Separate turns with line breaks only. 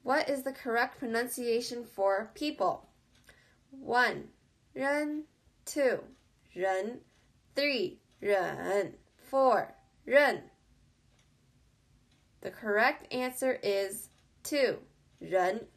What is the correct pronunciation for people? 1. 人 2. 人 3. 人 4. 人 The correct answer is 2. 人